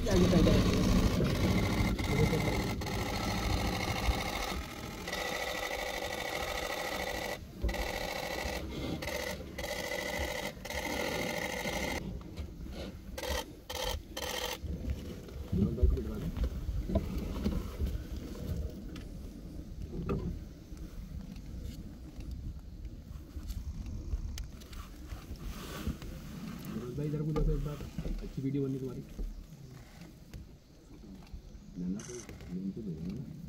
आगे साइड है। भाई इधर को देखो एक बार, अच्छी वीडियो बनी तुम्हारी।